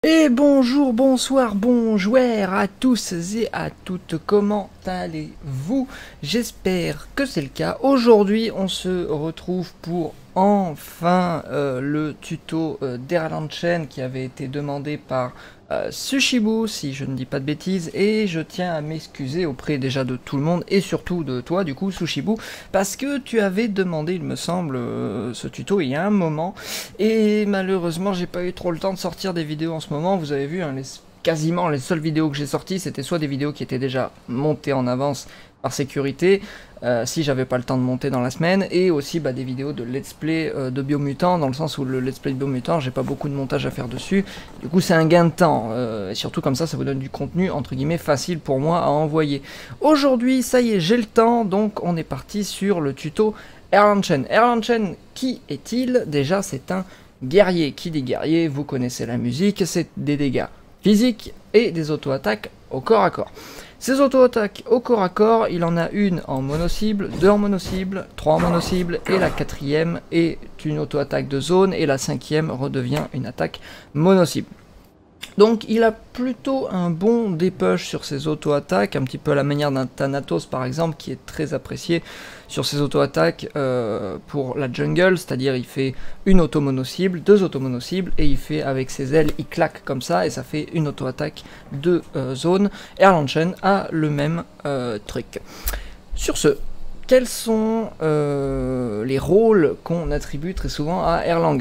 Et bonjour, bonsoir, bonjouer à tous et à toutes, comment allez-vous? J'espère que c'est le cas. Aujourd'hui, on se retrouve pour enfin le tuto d'Erlang Chain qui avait été demandé par Sushibu, si je ne dis pas de bêtises, et je tiens à m'excuser auprès déjà de tout le monde et surtout de toi, du coup, Sushibu, parce que tu avais demandé, il me semble, ce tuto il y a un moment, et malheureusement, j'ai pas eu trop le temps de sortir des vidéos en ce moment. Vous avez vu, hein, quasiment les seules vidéos que j'ai sorties, c'était soit des vidéos qui étaient déjà montées en avance par sécurité, si j'avais pas le temps de monter dans la semaine, et aussi des vidéos de let's play de Biomutant, dans le sens où le let's play de Biomutant, j'ai pas beaucoup de montage à faire dessus, du coup c'est un gain de temps, et surtout comme ça vous donne du contenu entre guillemets facile pour moi à envoyer. Aujourd'hui, ça y est, j'ai le temps, donc on est parti sur le tuto Erlang Chain. Erlang Chain, qui est-il? Déjà, c'est un guerrier. Qui dit guerrier, vous connaissez la musique, c'est des dégâts physiques et des auto-attaques au corps à corps. Ces auto-attaques au corps à corps, il en a une en mono-cible, deux en mono-cible, trois en mono-cible, et la quatrième est une auto-attaque de zone, et la cinquième redevient une attaque mono-cible. Donc il a plutôt un bon dépush sur ses auto-attaques, un petit peu à la manière d'un Thanatos par exemple, qui est très apprécié sur ses auto-attaques pour la jungle, c'est-à-dire il fait une auto-mono-cible, deux auto-mono-cibles, et il fait avec ses ailes, il claque comme ça, et ça fait une auto-attaque de zone. Erlang Chain a le même truc. Sur ce, quels sont les rôles qu'on attribue très souvent à Erlang?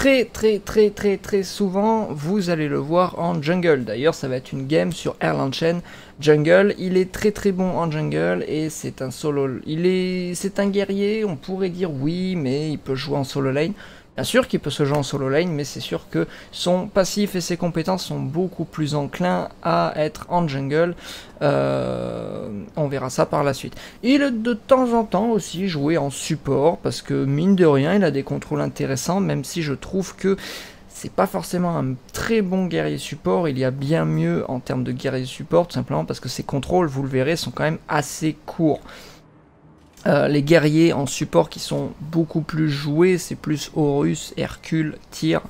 Très souvent, vous allez le voir en jungle. D'ailleurs, ça va être une game sur Erlang Chain jungle. Il est très bon en jungle et c'est un solo. C'est un guerrier, on pourrait dire oui, mais il peut jouer en solo lane. Bien sûr qu'il peut se jouer en solo lane, mais c'est sûr que son passif et ses compétences sont beaucoup plus enclins à être en jungle. On verra ça par la suite. Il est de temps en temps aussi joué en support, parce que mine de rien, il a des contrôles intéressants, même si je trouve que c'est pas forcément un très bon guerrier support. Il y a bien mieux en termes de guerrier support, tout simplement parce que ses contrôles, vous le verrez, sont quand même assez courts. Les guerriers en support qui sont beaucoup plus joués, c'est plus Horus, Hercule, Tyr.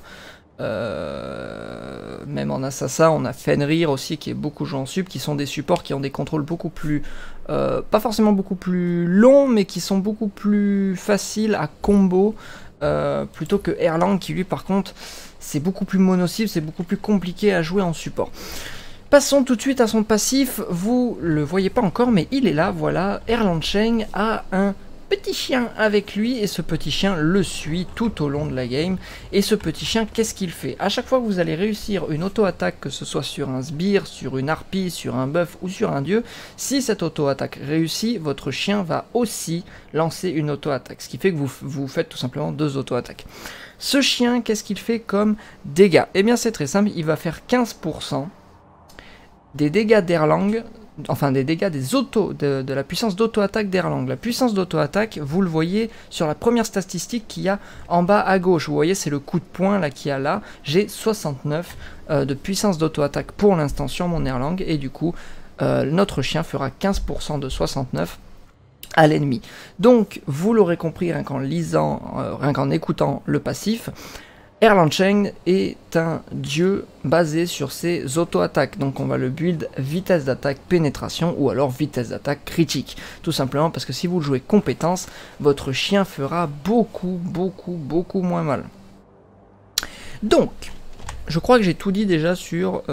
Même en assassin, on a Fenrir aussi qui est beaucoup joué en sup, qui sont des supports qui ont des contrôles beaucoup plus, pas forcément beaucoup plus longs, mais qui sont beaucoup plus faciles à combo, plutôt que Erlang qui lui par contre, c'est beaucoup plus mono-cible, c'est beaucoup plus compliqué à jouer en support. Passons tout de suite à son passif, vous le voyez pas encore mais il est là, voilà, Erlang Chain a un petit chien avec lui et ce petit chien le suit tout au long de la game. Et ce petit chien, qu'est-ce qu'il fait? À chaque fois que vous allez réussir une auto-attaque, que ce soit sur un sbire, sur une harpie, sur un buff ou sur un dieu, si cette auto-attaque réussit, votre chien va aussi lancer une auto-attaque, ce qui fait que vous faites tout simplement deux auto-attaques. Ce chien, qu'est-ce qu'il fait comme dégâts? Eh bien c'est très simple, il va faire 15% des dégâts d'Erlang, enfin des dégâts de la puissance d'auto-attaque d'Erlang. La puissance d'auto-attaque, vous le voyez sur la première statistique qu'il y a en bas à gauche. Vous voyez, c'est le coup de poing là qu'il y a là. J'ai 69 de puissance d'auto-attaque pour l'instant sur mon Erlang, et du coup, notre chien fera 15% de 69 à l'ennemi. Donc, vous l'aurez compris, rien qu'en lisant, rien qu'en écoutant le passif, Erlang Chain est un dieu basé sur ses auto-attaques, donc on va le build vitesse d'attaque pénétration ou alors vitesse d'attaque critique, tout simplement parce que si vous jouez compétence, votre chien fera beaucoup moins mal. Donc, je crois que j'ai tout dit déjà sur...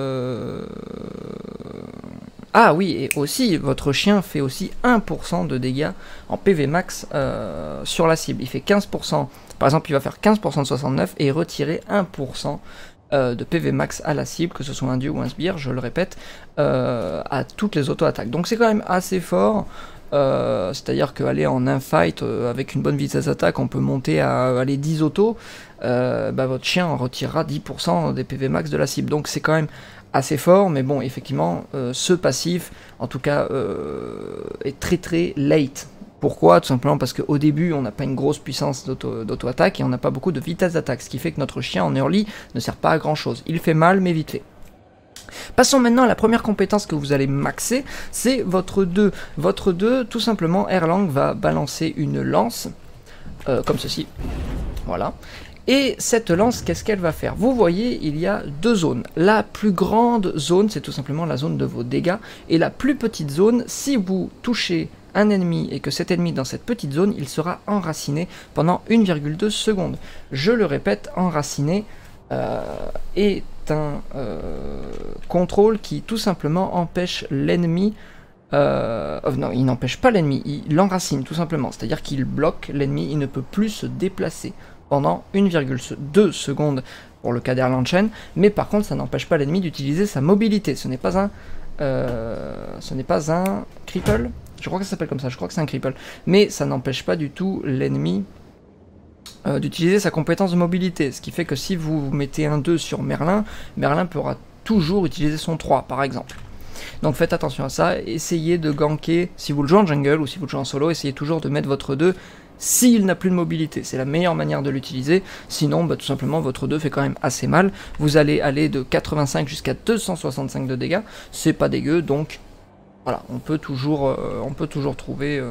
Ah oui, et aussi, votre chien fait aussi 1% de dégâts en PV max sur la cible. Il fait 15%, par exemple, il va faire 15% de 69 et retirer 1% de PV max à la cible, que ce soit un dieu ou un sbire, je le répète, à toutes les auto-attaques. Donc c'est quand même assez fort. C'est-à-dire qu'aller en un fight avec une bonne vitesse d'attaque, on peut monter à aller 10 autos, votre chien en retirera 10% des PV max de la cible. Donc c'est quand même assez fort, mais bon, effectivement, ce passif, en tout cas, est très late. Pourquoi? Tout simplement parce qu'au début, on n'a pas une grosse puissance d'auto-attaque et on n'a pas beaucoup de vitesse d'attaque, ce qui fait que notre chien en early ne sert pas à grand chose. Il fait mal, mais vite fait. Passons maintenant à la première compétence que vous allez maxer, c'est votre 2. Votre 2, tout simplement, Erlang va balancer une lance, comme ceci, voilà. Et cette lance, qu'est-ce qu'elle va faire? Vous voyez, il y a deux zones. La plus grande zone, c'est tout simplement la zone de vos dégâts, et la plus petite zone, si vous touchez un ennemi et que cet ennemi dans cette petite zone, il sera enraciné pendant 1,2 secondes. Je le répète, enraciné est un contrôle qui tout simplement empêche l'ennemi. Non, il n'empêche pas l'ennemi, il l'enracine tout simplement, c'est-à-dire qu'il bloque l'ennemi, il ne peut plus se déplacer pendant 1,2 secondes pour le cas d'Erlanchen, mais par contre ça n'empêche pas l'ennemi d'utiliser sa mobilité. Ce n'est pas un cripple, je crois que ça s'appelle comme ça, je crois que c'est un cripple, mais ça n'empêche pas du tout l'ennemi d'utiliser sa compétence de mobilité, ce qui fait que si vous mettez un 2 sur Merlin, Merlin pourra toujours utiliser son 3 par exemple. Donc faites attention à ça, essayez de ganker, si vous le jouez en jungle ou si vous le jouez en solo, essayez toujours de mettre votre 2 s'il n'a plus de mobilité, c'est la meilleure manière de l'utiliser, sinon bah, tout simplement votre 2 fait quand même assez mal, vous allez aller de 85 jusqu'à 265 de dégâts, c'est pas dégueu, donc voilà, on peut toujours trouver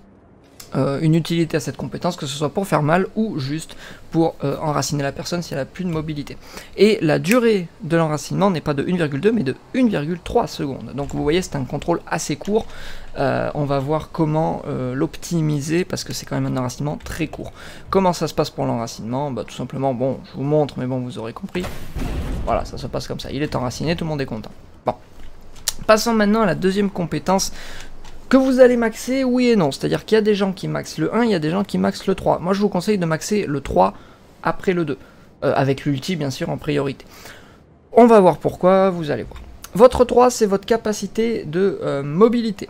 une utilité à cette compétence, que ce soit pour faire mal ou juste pour enraciner la personne si elle n'a plus de mobilité. Et la durée de l'enracinement n'est pas de 1,2 mais de 1,3 secondes. Donc vous voyez, c'est un contrôle assez court. On va voir comment l'optimiser parce que c'est quand même un enracinement très court. Comment ça se passe pour l'enracinement? Bah, tout simplement, bon, je vous montre, mais bon, vous aurez compris. Voilà, ça se passe comme ça. Il est enraciné, tout le monde est content. Bon. Passons maintenant à la deuxième compétence que vous allez maxer, oui et non. C'est-à-dire qu'il y a des gens qui maxent le 1, il y a des gens qui maxent le 3. Moi, je vous conseille de maxer le 3 après le 2. Avec l'ulti, bien sûr, en priorité. On va voir pourquoi, vous allez voir. Votre 3, c'est votre capacité de mobilité.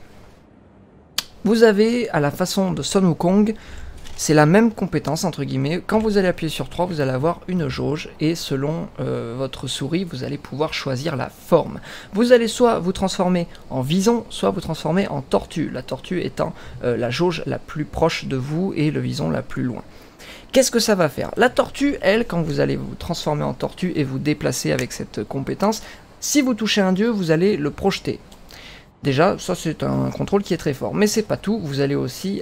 Vous avez, à la façon de Sun Wukong, c'est la même compétence, entre guillemets. Quand vous allez appuyer sur 3, vous allez avoir une jauge, et selon votre souris, vous allez pouvoir choisir la forme. Vous allez soit vous transformer en vison, soit vous transformer en tortue. La tortue étant la jauge la plus proche de vous, et le vison la plus loin. Qu'est-ce que ça va faire? La tortue, elle, quand vous allez vous transformer en tortue et vous déplacer avec cette compétence, si vous touchez un dieu, vous allez le projeter. Déjà, ça c'est un contrôle qui est très fort, mais c'est pas tout, vous allez aussi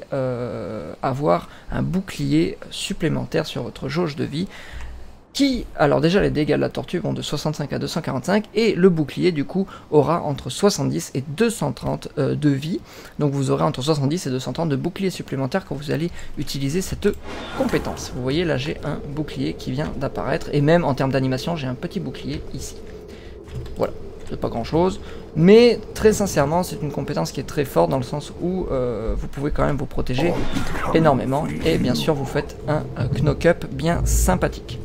avoir un bouclier supplémentaire sur votre jauge de vie, qui, alors déjà les dégâts de la tortue vont de 65 à 245, et le bouclier du coup aura entre 70 et 230 de vie, donc vous aurez entre 70 et 230 de bouclier supplémentaire quand vous allez utiliser cette compétence. Vous voyez là j'ai un bouclier qui vient d'apparaître, et même en termes d'animation j'ai un petit bouclier ici. Voilà. C'est pas grand chose, mais très sincèrement c'est une compétence qui est très forte dans le sens où vous pouvez quand même vous protéger énormément, et bien sûr vous faites un knock-up bien sympathique.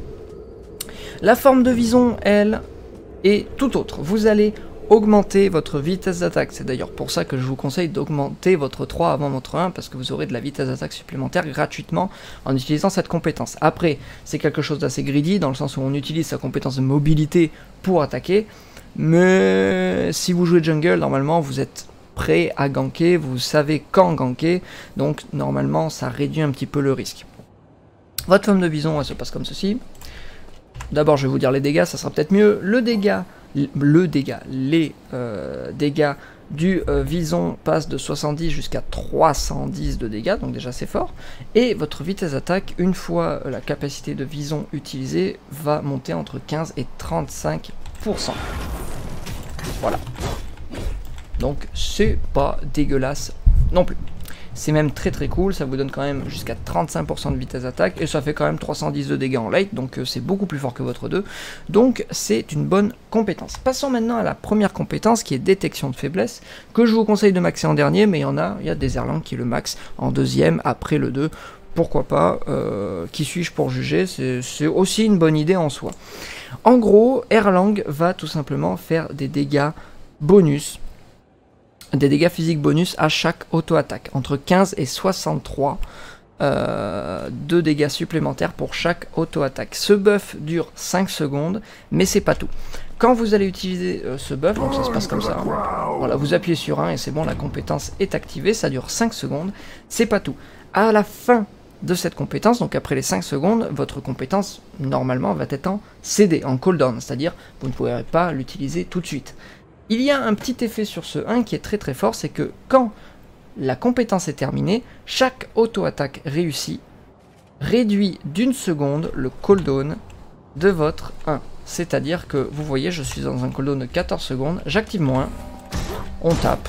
La forme de vison, elle, est tout autre. Vous allez augmenter votre vitesse d'attaque, c'est d'ailleurs pour ça que je vous conseille d'augmenter votre 3 avant votre 1, parce que vous aurez de la vitesse d'attaque supplémentaire gratuitement en utilisant cette compétence. Après, c'est quelque chose d'assez greedy, dans le sens où on utilise sa compétence de mobilité pour attaquer, mais si vous jouez jungle, normalement vous êtes prêt à ganker, vous savez quand ganker, donc normalement ça réduit un petit peu le risque. Votre forme de vison, elle se passe comme ceci. D'abord je vais vous dire les dégâts, ça sera peut-être mieux. Les dégâts du vison passent de 70 jusqu'à 310 de dégâts, donc déjà c'est fort. Et votre vitesse d'attaque, une fois la capacité de vison utilisée, va monter entre 15 et 35%. Voilà. Donc c'est pas dégueulasse non plus. C'est même très très cool, ça vous donne quand même jusqu'à 35% de vitesse d'attaque, et ça fait quand même 310 de dégâts en late, donc c'est beaucoup plus fort que votre 2. Donc c'est une bonne compétence. Passons maintenant à la première compétence qui est détection de faiblesse, que je vous conseille de maxer en dernier, mais il y a des Erlang qui le max en deuxième après le 2. Pourquoi pas, qui suis-je pour juger, c'est aussi une bonne idée en soi. En gros, Erlang va tout simplement faire des dégâts bonus, des dégâts physiques bonus à chaque auto-attaque, entre 15 et 63 de dégâts supplémentaires pour chaque auto-attaque. Ce buff dure 5 secondes, mais c'est pas tout. Quand vous allez utiliser ce buff, donc ça se passe comme ça, hein, voilà, vous appuyez sur 1 et c'est bon, la compétence est activée, ça dure 5 secondes, c'est pas tout. À la fin de cette compétence, donc après les 5 secondes, votre compétence normalement va être en CD, en cooldown, c'est-à-dire vous ne pourrez pas l'utiliser tout de suite. Il y a un petit effet sur ce 1 qui est très très fort, c'est que quand la compétence est terminée, chaque auto-attaque réussie réduit d'une seconde le cooldown de votre 1. C'est-à-dire que, vous voyez, je suis dans un cooldown de 14 secondes, j'active mon 1, on tape,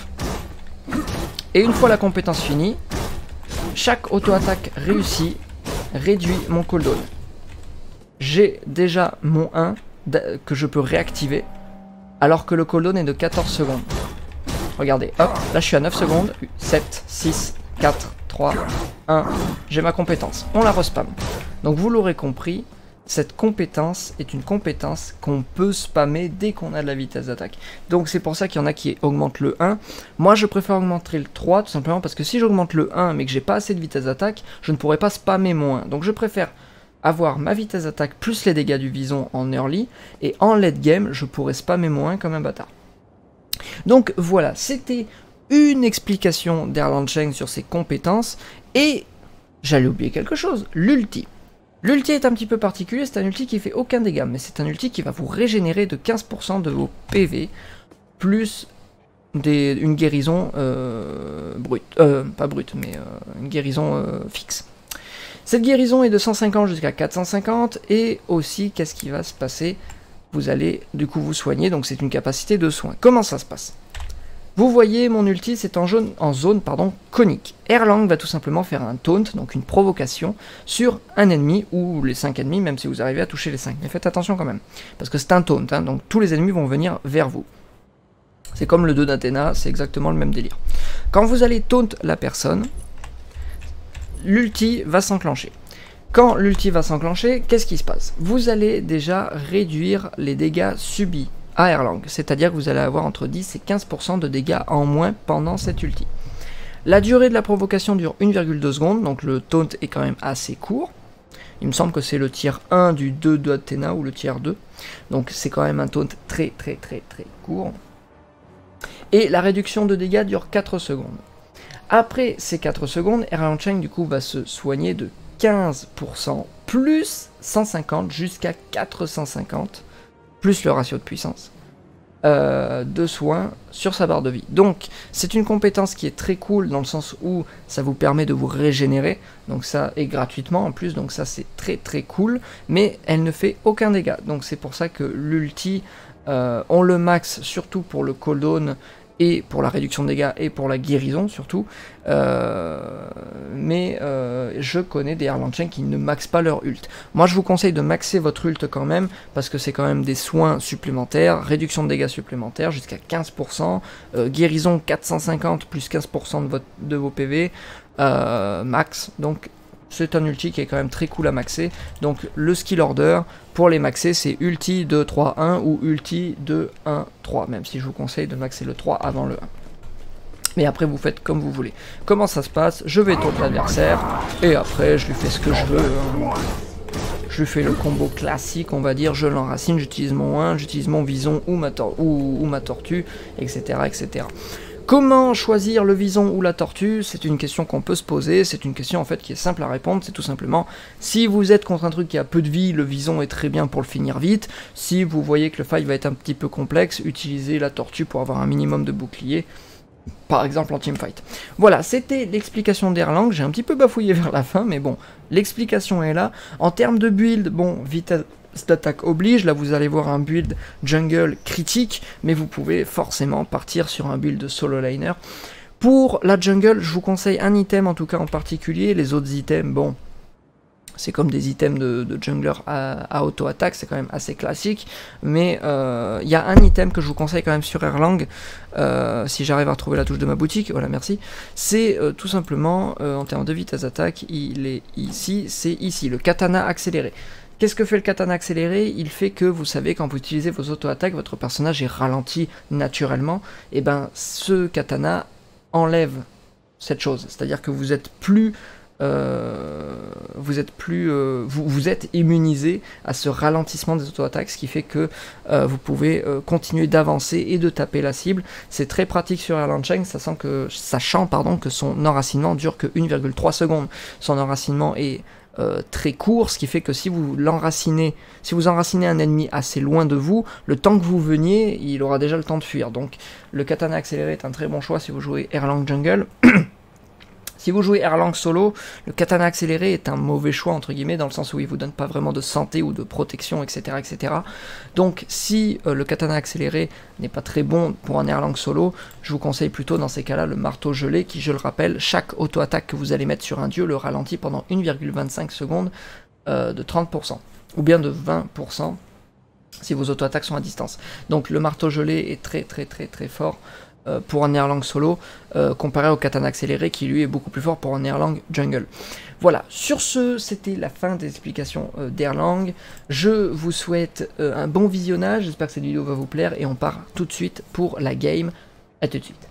et une fois la compétence finie, chaque auto-attaque réussie réduit mon cooldown. J'ai déjà mon 1 que je peux réactiver, alors que le cooldown est de 14 secondes. Regardez, hop, là je suis à 9 secondes, 7, 6, 4, 3, 1, j'ai ma compétence. On la respam. Donc vous l'aurez compris, cette compétence est une compétence qu'on peut spammer dès qu'on a de la vitesse d'attaque. Donc c'est pour ça qu'il y en a qui augmentent le 1. Moi je préfère augmenter le 3, tout simplement parce que si j'augmente le 1 mais que j'ai pas assez de vitesse d'attaque, je ne pourrais pas spammer mon 1. Donc je préfère avoir ma vitesse d'attaque plus les dégâts du vison en early, et en late game, je pourrais spammer mon 1 comme un bâtard. Donc voilà, c'était une explication d'Erlang Cheng sur ses compétences, et j'allais oublier quelque chose, l'ulti. L'ulti est un petit peu particulier, c'est un ulti qui fait aucun dégât, mais c'est un ulti qui va vous régénérer de 15% de vos PV, plus une guérison brute, pas brute, mais une guérison fixe. Cette guérison est de 150 jusqu'à 450, et aussi, qu'est-ce qui va se passer? Vous allez du coup vous soigner, donc c'est une capacité de soin. Comment ça se passe? Vous voyez, mon ulti, c'est en zone conique. Erlang va tout simplement faire un taunt, donc une provocation, sur un ennemi, ou les 5 ennemis, même si vous arrivez à toucher les 5. Mais faites attention quand même, parce que c'est un taunt, hein, donc tous les ennemis vont venir vers vous. C'est comme le 2 d'Athéna, c'est exactement le même délire. Quand vous allez taunt la personne, l'ulti va s'enclencher. Quand l'ulti va s'enclencher, qu'est-ce qui se passe? Vous allez déjà réduire les dégâts subis à Erlang, c'est-à-dire que vous allez avoir entre 10 et 15% de dégâts en moins pendant cette ulti. La durée de la provocation dure 1,2 secondes, donc le taunt est quand même assez court. Il me semble que c'est le tier 1 du 2 d'Athéna ou le tier 2, donc c'est quand même un taunt très court. Et la réduction de dégâts dure 4 secondes. Après ces 4 secondes, Erlang Cheng du coup va se soigner de 15% plus 150 jusqu'à 450, plus le ratio de puissance de soins sur sa barre de vie. Donc c'est une compétence qui est très cool dans le sens où ça vous permet de vous régénérer, donc ça est gratuitement en plus, donc ça c'est très cool, mais elle ne fait aucun dégât. Donc c'est pour ça que l'ulti, on le max surtout pour le cooldown et pour la réduction de dégâts et pour la guérison surtout, mais je connais des Erlang Cheng qui ne maxent pas leur ult. Moi je vous conseille de maxer votre ult quand même, parce que c'est quand même des soins supplémentaires, réduction de dégâts supplémentaires jusqu'à 15%, guérison 450 plus 15% de vos PV, max, donc c'est un ulti qui est quand même très cool à maxer. Donc le skill order pour les maxer, c'est ulti 2-3-1 ou ulti 2-1-3, même si je vous conseille de maxer le 3 avant le 1. Mais après vous faites comme vous voulez. Comment ça se passe? Je vais taunt l'adversaire et après je lui fais ce que je veux, hein. Je lui fais le combo classique, on va dire, je l'enracine, j'utilise mon 1, j'utilise mon vison ou ma tortue, etc. etc. Comment choisir le vison ou la tortue? C'est une question qu'on peut se poser, c'est une question en fait qui est simple à répondre, c'est tout simplement, si vous êtes contre un truc qui a peu de vie, le vison est très bien pour le finir vite. Si vous voyez que le fight va être un petit peu complexe, utilisez la tortue pour avoir un minimum de bouclier, par exemple en teamfight. Voilà, c'était l'explication d'Erlang, j'ai un petit peu bafouillé vers la fin, mais bon, l'explication est là. En termes de build, bon, vitesse d'attaque oblige, là vous allez voir un build jungle critique, mais vous pouvez forcément partir sur un build solo liner. Pour la jungle, je vous conseille un item en tout cas en particulier, les autres items, bon, c'est comme des items de jungler à auto-attaque, c'est quand même assez classique, mais il y a un item que je vous conseille quand même sur Erlang, si j'arrive à retrouver la touche de ma boutique, voilà merci, c'est tout simplement, en termes de vitesse d'attaque, il est ici, c'est ici, le katana accéléré. Qu'est-ce que fait le katana accéléré? Il fait que vous savez, quand vous utilisez vos auto-attaques, votre personnage est ralenti naturellement, et ben ce katana enlève cette chose, c'est-à-dire que vous êtes plus... vous êtes immunisé à ce ralentissement des auto-attaques, ce qui fait que vous pouvez continuer d'avancer et de taper la cible. C'est très pratique sur Erlang Cheng, sachant que son enracinement dure que 1,3 secondes. Son enracinement est très court, ce qui fait que si vous enracinez un ennemi assez loin de vous, le temps que vous veniez, il aura déjà le temps de fuir. Donc le katana accéléré est un très bon choix si vous jouez Erlang Jungle. Si vous jouez Erlang solo, le katana accéléré est un mauvais choix entre guillemets dans le sens où il vous donne pas vraiment de santé ou de protection, etc. etc. Donc si le katana accéléré n'est pas très bon pour un Erlang solo, je vous conseille plutôt dans ces cas-là le marteau gelé qui, je le rappelle, chaque auto-attaque que vous allez mettre sur un dieu le ralentit pendant 1,25 secondes de 30%, ou bien de 20% si vos auto-attaques sont à distance. Donc le marteau gelé est très très très très fort pour un Erlang solo, comparé au katana accéléré qui lui est beaucoup plus fort pour un Erlang jungle. Voilà, sur ce, c'était la fin des explications d'Erlang. Je vous souhaite un bon visionnage, j'espère que cette vidéo va vous plaire, et on part tout de suite pour la game. A tout de suite.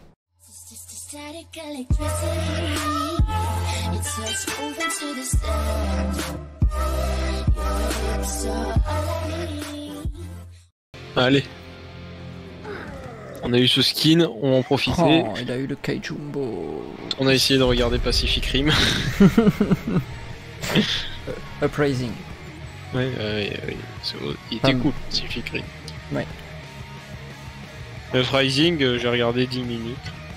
Allez. On a eu ce skin, on en profitait. Oh, il a eu le Kaijumbo. On a essayé de regarder Pacific Rim. Uprising. Ouais, il était cool, Pacific Rim. Ouais. Uprising, j'ai regardé 10 minutes.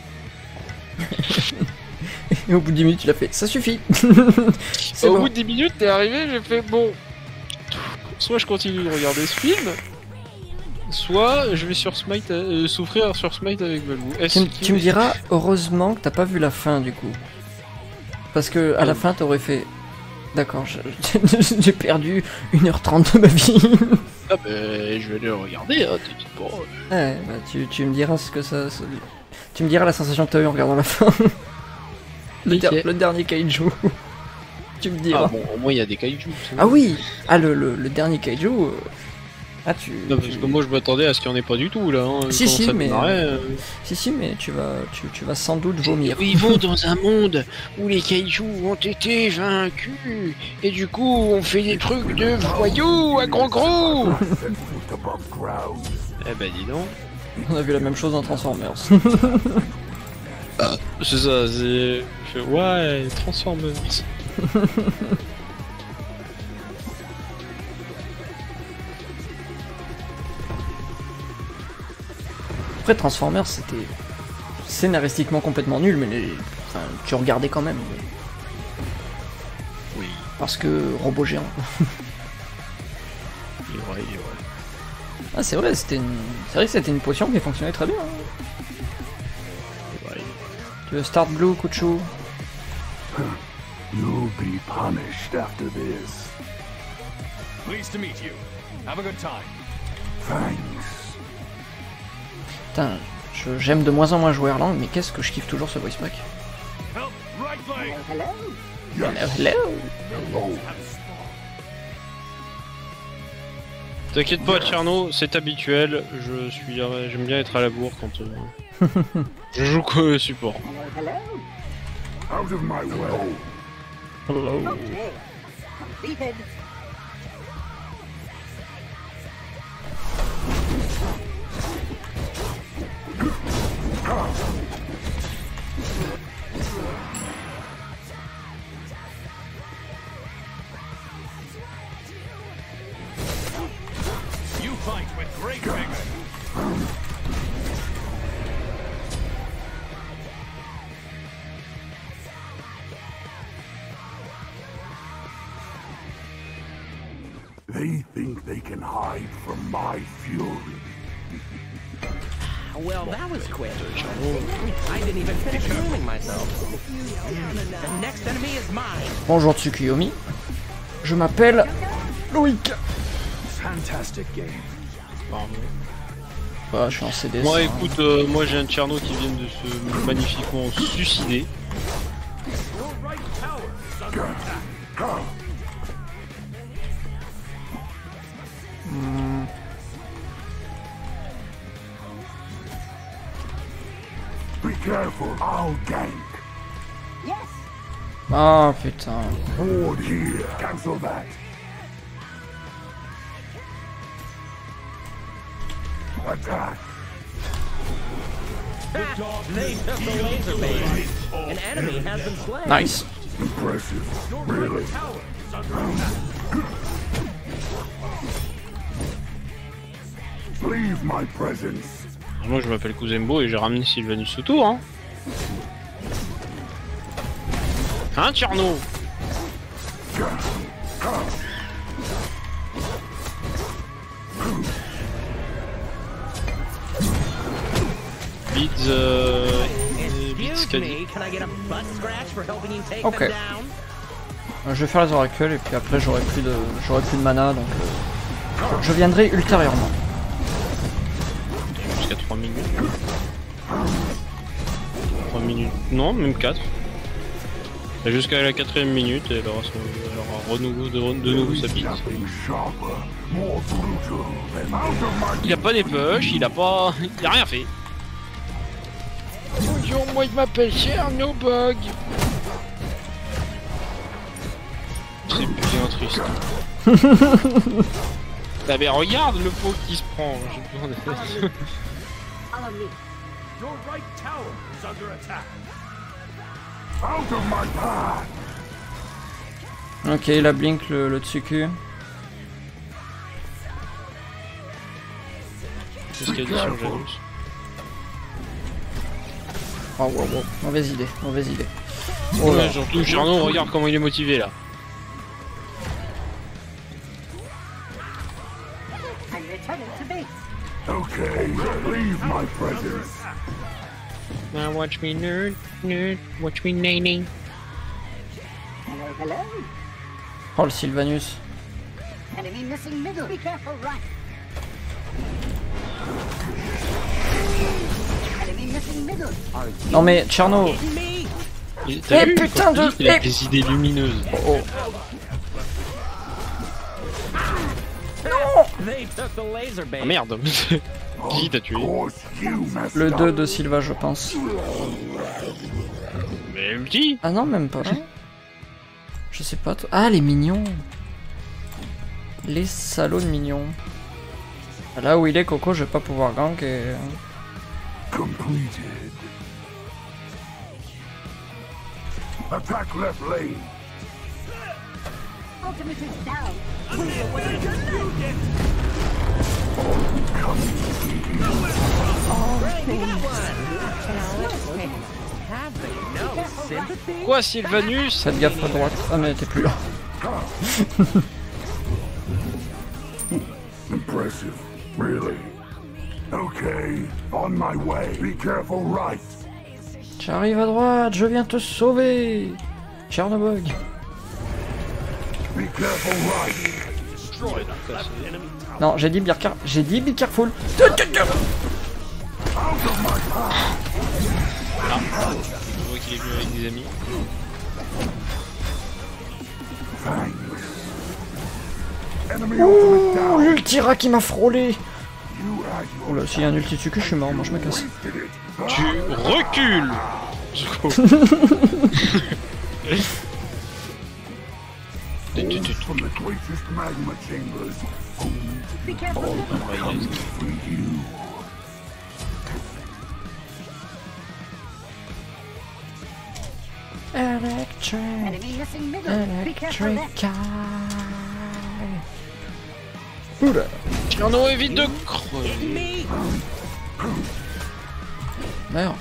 Et au bout de 10 minutes, tu l'as fait. Ça suffit. Au bout de 10 minutes, t'es arrivé, j'ai fait bon. Soit je continue de regarder ce film, soit je vais sur Smite, souffrir sur Smite avec Balbou. Tu me diras, heureusement que t'as pas vu la fin du coup. Parce que à la fin, t'aurais fait. D'accord, j'ai perdu 1h30 de ma vie. Ah bah, je vais le regarder, hein, t'es pas... Ouais, bah tu me diras ce que ça. Tu me diras la sensation que t'as eu en regardant la fin. Le dernier kaiju. Tu me diras. Ah bon, au moins il y a des kaiju. Ah oui. Ah le dernier kaiju. Ah tu. Non, parce que moi je m'attendais à ce qu'il n'y en ait pas du tout là. Hein. Si mais. Si mais tu vas sans doute vomir. Ils vont dans un monde où les kaiju ont été vaincus et du coup on fait des trucs de voyous à gros. Eh ben dis donc. On a vu la même chose dans Transformers. C'est ça, c'est... Ouais, Transformers. Après Transformers c'était scénaristiquement complètement nul, mais enfin, tu regardais quand même. Oui. Parce que robot géant. Il est vrai. Ah c'est vrai que c'était une potion qui fonctionnait très bien. Ouais. Tu veux Start Blue, Kuchu? You'll be punished after this. Pleased to meet you. Have a good time. Thanks. Putain, j'aime de moins en moins jouer Erlang, mais qu'est-ce que je kiffe toujours ce voice pack. Help, right leg. Hello. T'inquiète pas, Tcherno, c'est habituel. J'aime bien être à la bourre quand je joue que support. Out of my way. Hello. You fight with great vigor. They think they can hide from my fury. Well, that was quick. I didn't even finish grooming myself. The next enemy is mine. Bonjour Tsukuyomi. Je m'appelle Loïc. Fantastic game. Bah, je suis en CD. Moi, ça, écoute, moi j'ai un Tcherno qui vient de se magnifiquement suicider. Your right tower is under attack. Be careful, I'll gank. Ah putain. Horde here. Cancel that. Attack. They took the laser base. An enemy has been slain. Nice. Impressive. Really. Tower is under attack. Leave my presence. Moi je m'appelle Kuzembo et j'ai ramené Sylvanus autour. Hein. Hein, Tcherno? Beats, Ok. Je vais faire les oracles et puis après j'aurai plus de mana donc je viendrai ultérieurement. Jusqu'à 3 minutes. 3 minutes. Non, même 4. Jusqu'à la 4ème minute et elle aura renouveau de nouveau sa bite. Il a pas des push, il a rien fait. Bonjour, moi je m'appelle Chernobog. C'est bien triste. Ah mais regarde le pot qui se prend. Your right tower is under attack. Out of my path! Ok, il a blink le Tsuku. C'est ce qu'il a dit sur Janus. Oh wow, wow. Mauvaise idée. Oh là, surtout Cherno, regarde comment il est motivé là. Okay, leave my presence. Now watch me nerd, watch me nay. Hello. Oh le Sylvanus. Enemy missing middle. Be careful, right. Enemy missing middle. Non mais Tcherno. T'as vu, putain de... il a des idées lumineuses. Oh. Ah merde. Qui t'a tué? Le 2 de Sylva je pense. Mais ulti. Ah non même pas. Je sais pas. Ah les mignons. Les salauds de mignons. Là où il est Coco je vais pas pouvoir gank et... Completed. Attack left lane. Ultimate is down. Quoi Sylvanus? Faites gaffe à droite. Ah mais t'es plus là. Impressive, really. Okay, on my way. Be careful, right. J'arrive à droite, je viens te sauver. Chernobog. Be careful, right. Non, j'ai dit be careful. Ah, je vois qu'il est venu avec des amis. Ouh, l'ultira qui m'a frôlé. Oh là, s'il y a un ulti dessus que je suis mort, moi je me casse. Tu recules. From the greatest magma chambers. Be careful. Electric. Enemy missing middle. Be careful. Electric. Left. Oula. Cherno évite de crever. Merde.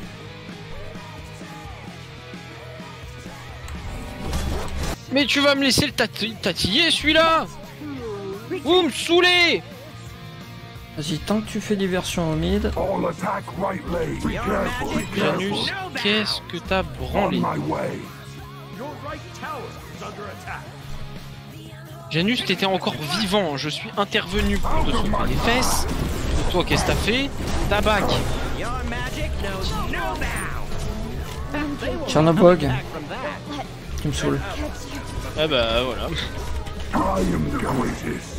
Mais tu vas me laisser le tatiller celui-là? Vous me saoulez. Vas-y, tant que tu fais diversion au mid. All attack right lane. Be careful. Be Janus, careful. qu'est-ce que t'as On branlé? my way. Your right tower is under attack. Janus, t'étais encore vivant, je suis intervenu pour te sauver les fesses. Et toi, qu'est-ce que t'as fait? Tabac. Chernobog. Tu me saoules. Ah bah voilà. I am the greatest.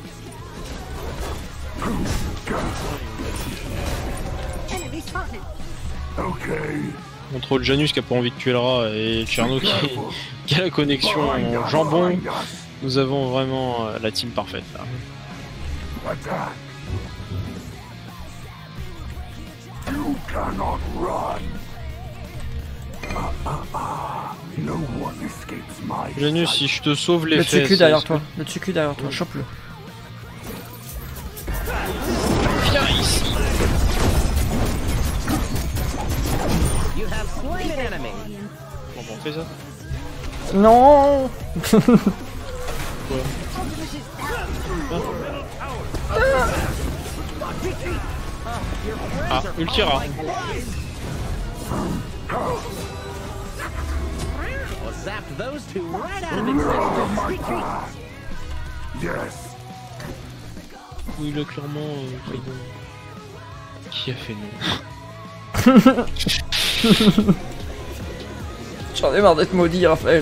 Enemy spotted. Okay. Contrôle Janus qui a pas envie de tuer le rat et Cherno qui a la connexion en jambon. Nous avons vraiment la team parfaite là. Attack. You cannot run. No one escapes my Janus, si je te sauve les Le fesses... Tsuku derrière toi. Le Tsuku derrière toi. Chope-le. Viens ici. You have slain an enemy. Bon, on fait ça. Non. Ah, Ultira. Well, zapped those two right out of existence. Yes. Oui, là, clairement, c'est bon. Qui a fait non? J'en ai marre d'être maudit, Raphaël.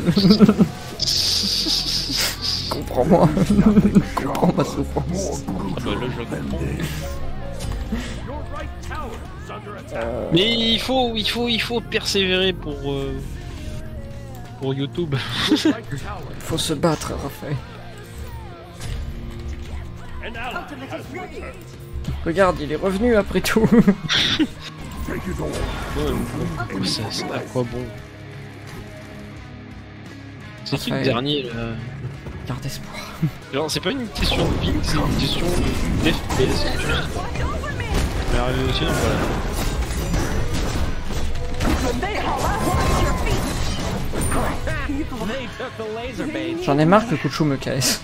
Comprends-moi. Comprends ma souffrance. Ah bah là, je la comprends. Your right tower is under attack. Mais il faut persévérer pour YouTube. Right tower. Faut se battre, Raphaël. An ally Ultimate has is ready. returned. Regarde, il est revenu après tout. Take it all. Ouais, mais ça, c'est à quoi bon? C'est qui le Raphaël. dernier là? Garde espoir. Genre, c'est pas une question de ping, c'est une question d'FPS. Mais arrivé aussi, donc voilà. They took the laser bait. J'en ai marre que Kuchu me casse.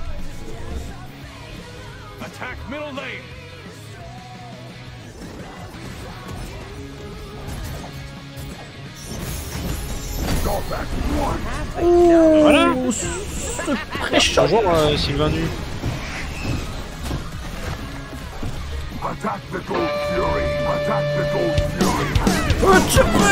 Attack middle lane. Voilà! Pré-shot. Bonjour Sylvain Nu. Attack the Gold Fury. Attack the Gold Fury.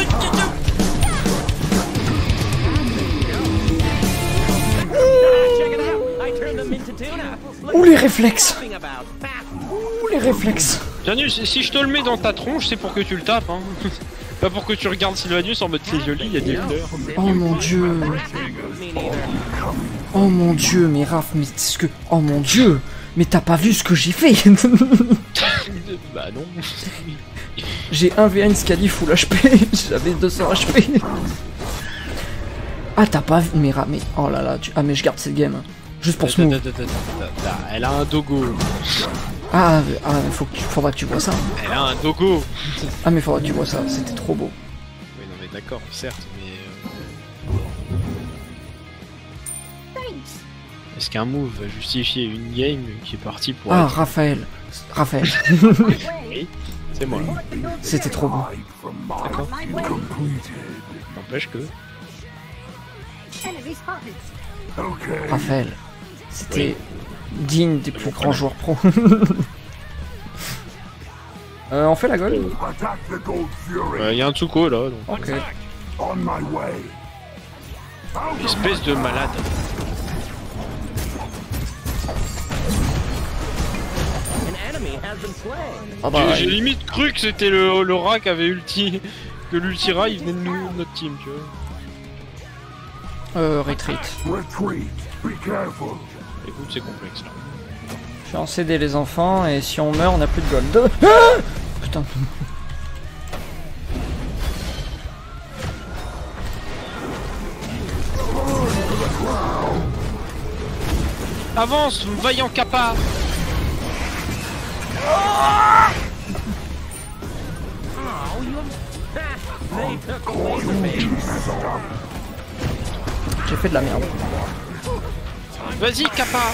Check it out. I turned them into tuna. Ouh les réflexes. Talking about. Ouh les réflexes. Bienvenue, si je te le mets dans ta tronche, c'est pour que tu le tapes, hein. Pas pour que tu regardes Sylvanus en mode c'est joli, il y a des fleurs. Oh mon dieu. Me neither. Oh mon dieu, mais Raph, mais ce que... Oh mon dieu. Mais t'as pas vu ce que j'ai fait. Bah non. J'ai 1v1 Scali full HP. J'avais 200 HP. Ah t'as pas vu. Mais mais... Oh là là. Ah mais je garde cette game. Hein. Juste pour ce move. Elle a un dogo. Faudra que tu vois ça. Elle a un dogo. Ah mais faudra que tu vois ça. C'était trop beau. Oui, non mais d'accord, certes, mais... Thanks. Est-ce qu'un move va justifier une game qui est partie pour Ah être... Raphaël. Raphaël. Oui, c'est moi. C'était trop beau. Hide from my D'accord. My way. completed. N'empêche que... Enemy spotted. Okay. Raphaël. C'était digne des plus grands joueurs pro. On fait la gueule. Attack the Gold Fury. Il y a un Tsuko là, donc... Ok. On my way. Espèce de malade. An enemy has been slain. Ah bah, J'ai limite cru que c'était le rat qui avait ulti... Que l'ultira il venait de nous, notre team, tu vois. retreat. Retreat. Be careful. Écoute, c'est complexe là. Je vais en céder les enfants et si on meurt, on a plus de gold. Ah putain. Avance, vaillant Kappa. They took the laser bait. J'ai fait de la merde. Vas-y Kappa.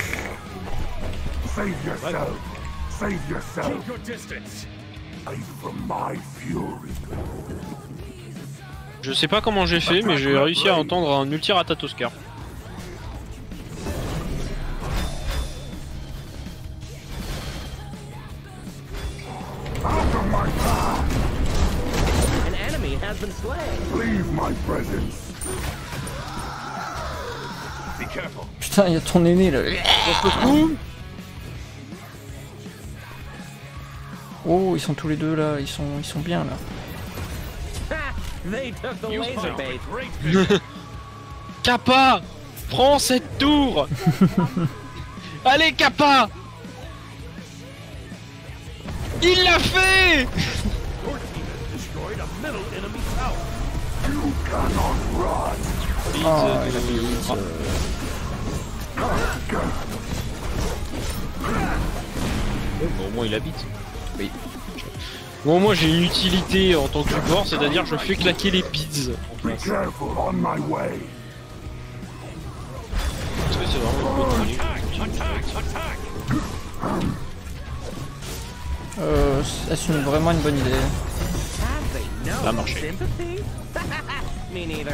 Save yourself. Save yourself. Keep your distance. Hide from my fury. Je sais pas comment j'ai fait, mais j'ai réussi à entendre un ultira Tatoscar. Out of my path. An enemy has been slain. Leave my presence. Be careful. Putain, il y a ton aîné là. Oh, ils sont tous les deux là, ils sont bien là. They took the laser bait. Great Kappa, prends cette tour. Allez Kappa. Il l'a fait. Your team has destroyed a middle enemy tower. You cannot run. Oh, il a payé Bon, au moins il habite. Oui. Bon, moi j'ai une utilité en tant que support, c'est-à-dire je fais claquer les beads. Be careful on my way. c'est vraiment une bonne idée. Est-ce vraiment une bonne idée? Ça a marché. Me neither.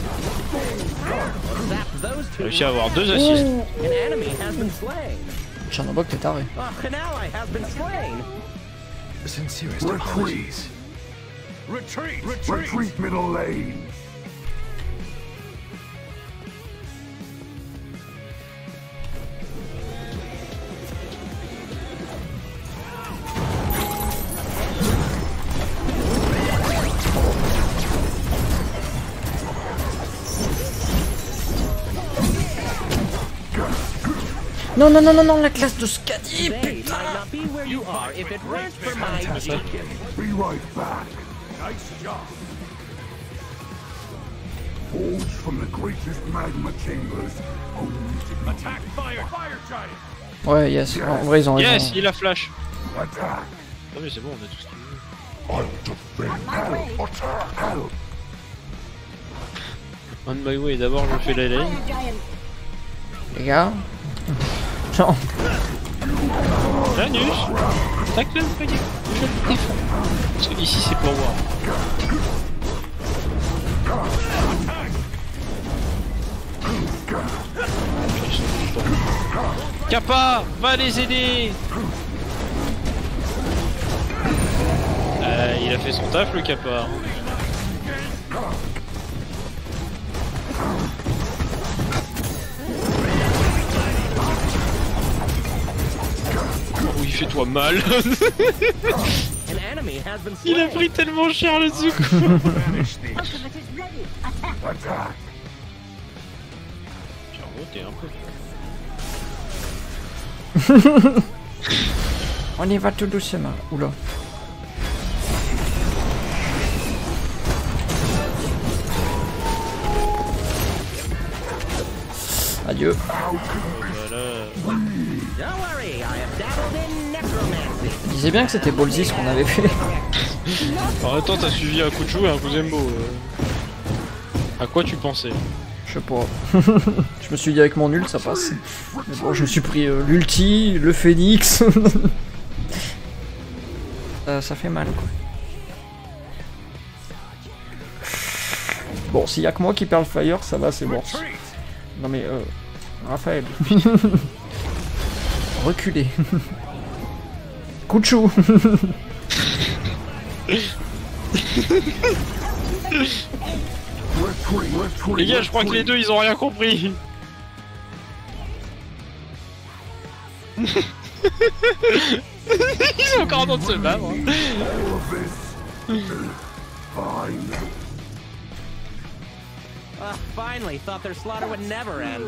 J'ai réussi à avoir 2 assists. An enemy has been slain. Chernobog, t'es taré. An ally has been slain. Retreat! Retreat! Retreat middle lane! Non, non, non, non, non, la classe de Skadi, They putain. might not be where you are if it weren't for my beacon. Be right back! Nice job. Forged from the greatest magma chambers, only to be Attack fire! Fire giant! Ouais, yes, en vrai, ils ont raison. Yes, il a flash. attack! Non mais c'est bon, on a tout ce qu'il veut. I'll defend! Help! Attack! Help! On my way, d'abord je fais la lane. Fire giant. Les gars. Genre, Janus, tac le foyer, je le défends. Parce que ici c'est pour voir. Kappa, va les aider. Il a fait son taf le Kappa. Oh, il fait toi mal. An enemy has been slain. Il a pris tellement cher le Zuko. Ultimate is ready. Attack. Attack! Charo, t'es un peu. on y va tout doucement. Oula. Adieu. Voilà. Don't worry, I have dabbled in necromancy. Je disais bien que c'était Ballsy ce qu'on avait fait. En même temps, t'as suivi un Kuchu et un Kuzembo. À quoi tu pensais? Je sais pas. Je me suis dit avec mon ult ça passe. Mais bon, je me suis pris l'ulti, le phénix. Ça fait mal quoi. Bon, s'il y a que moi qui perds le fire, ça va, c'est bon. Non mais Raphaël. Reculez. Coup de chou. Les gars, je crois que les deux ils ont rien compris. Ils sont encore en train de se battre. Fine. Finally, thought their slaughter would never end.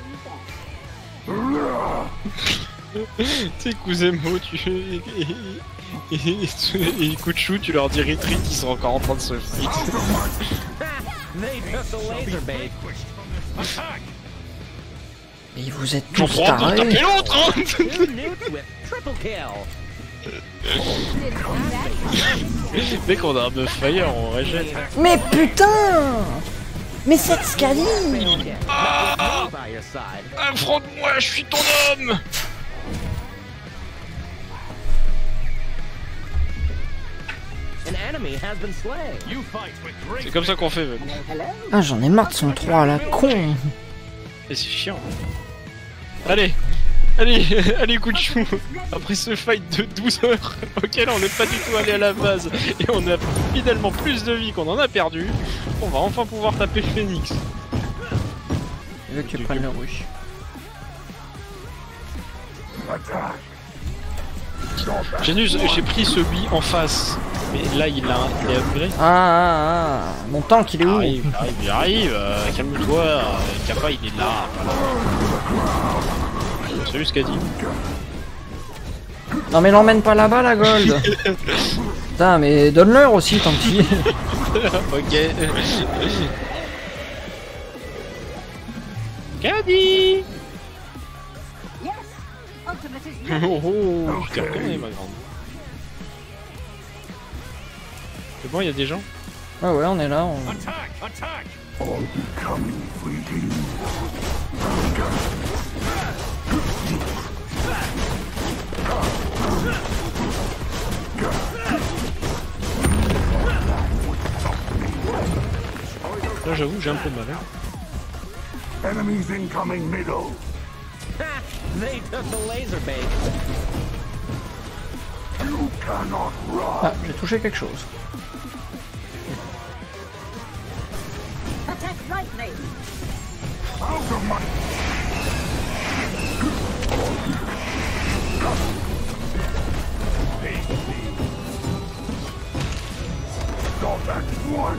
Tu sais, Kuzembo, et Kuchu, tu leur dis retreat, ils sont encore en train de se fight. They took the laser bait. Attack! Mais vous êtes J'en tous prends pour tarés. taper l'autre hein. Two nukes with triple kill. Dès qu'on a un buff fire, on rejette. Mais putain. Mais cette Skadi. Ah, By your side. affronte-moi, je suis ton homme. An enemy has been slain. You fight with great C'est comme ça qu'on fait, même. Ah, j'en ai marre de son 3 à la con. Et c'est chiant. Allez, allez, allez, Kuchu. Après ce fight de 12 heures, auquel on n'est pas du tout allé à la base, et on a finalement plus de vie qu'on en a perdu, on va enfin pouvoir taper Phoenix. Je veux que tu prennes le rush. Attack! Janus, j'ai pris celui en face, mais là il est upgrade. Mon tank il est où? Il arrive, calme-toi, Kappa il est là. Salut ce qu'a dit. Non mais l'emmène pas là-bas la gold. Putain mais donne-leur aussi tant pis. Ok. Caddy. Yes. Ultimate is ready. Oh oh, je t'ai reconnu ma grande. C'est bon, il y a des gens? Ah ouais on est là. attack! Attack! All becoming fleeting. Là j'avoue j'ai un peu mal. Hein. Enemies incoming middle. They took the laser bait. You cannot run. Ah, j'ai touché quelque chose. Attack lightning. Out of my... Stop at once.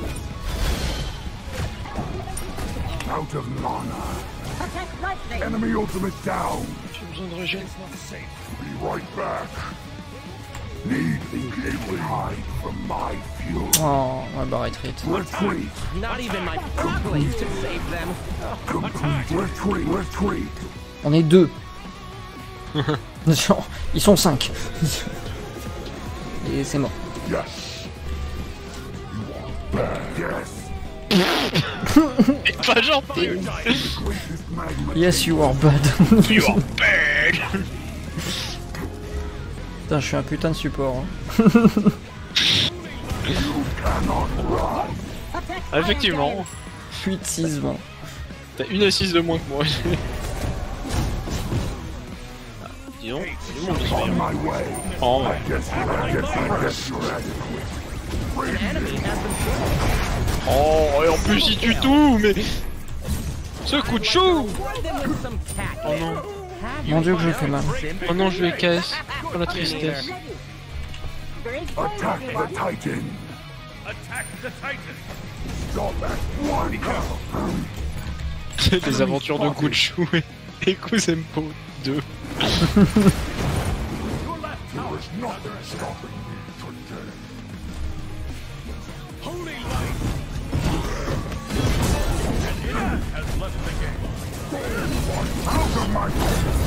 Out of mana. Attack lightning. Enemy ultimate down. J'ai besoin de régène. Be right back. Need to hide from my fury. Oh, on va barrer très vite. Retreat. Not even my blades could save them. Complete. Retreat. Retreat. On est 2. Genre, ils sont 5. Et c'est mort. Yes. You are bad. Yes. Et pas gentil. Greatest magma. Yes, you are bad. You are bad. Putain, je suis un putain de support. Hein. Cannot run. Ah, effectivement, 8, 6, 20. t'as une assise de moins que moi. Ah, dis donc, c'est mon On biscuit. my way. Oh, I guess you're adequate. oh, et en plus il tue tout, mais... Ce coup de chou. Them with some cat. Oh non, Mon dieu que je fais mal. oh non, je vais KS. Oh la tristesse. Attack the Titan. Attack the Titan. Stop at one. C'est les aventures de coup de chou et Kuzempo 2. There is nothing stopping me today. Holy light. An enemy has left the game. Out of my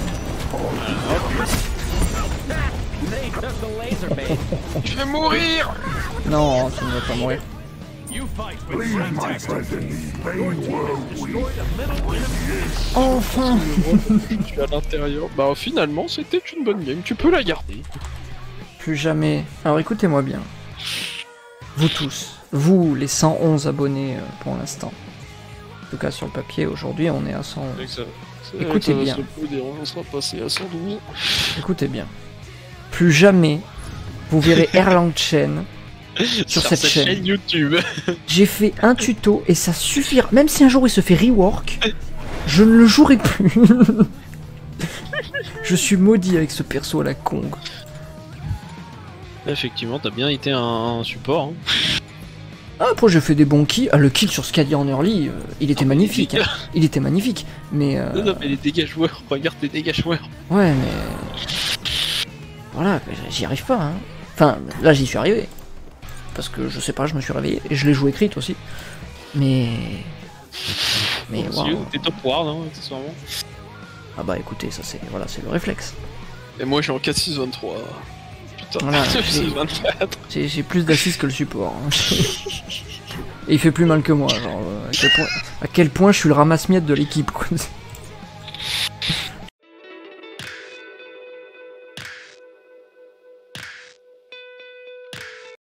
They took the laser bait. Je vais mourir. Non, tu ne vas pas mourir. You fight with Leave my Frentex. presence. They were weak. Destroy the middle enemy. Enfin. Je suis à l'intérieur. Bah finalement c'était une bonne game, tu peux la garder. Plus jamais. Alors écoutez-moi bien. Vous tous. Vous, les 111 abonnés pour l'instant. En tout cas sur le papier, aujourd'hui on est à 111. Écoutez bien. On sera passé à 112. Écoutez bien. Plus jamais vous verrez Erlang Chen sur cette chaîne. YouTube. J'ai fait un tuto et ça suffira. Même si un jour il se fait rework, je ne le jouerai plus. Je suis maudit avec ce perso à la Kong. Effectivement, t'as bien été un support. Hein. Ah, après j'ai fait des bons kills. Ah, le kill sur Scadia en early, il était magnifique. Hein. Il était magnifique. Mais, Non, non, mais les dégâts joueurs, regarde les dégâts joueurs. ouais, mais... Voilà, j'y arrive pas. Hein. Enfin, là j'y suis arrivé. Parce que je sais pas, je me suis réveillé. Et je l'ai joué crit aussi. Mais... Mais waouh. T'es top war, non, accessoirement. Ah bah écoutez, ça c'est... Voilà, c'est le réflexe. Et moi, je suis en 4-6-23. Putain, Voilà, 4-6-24. J'ai plus d'assises que le support. Hein. Et il fait plus mal que moi, genre... à quel point je suis le ramasse-miettes de l'équipe, quoi.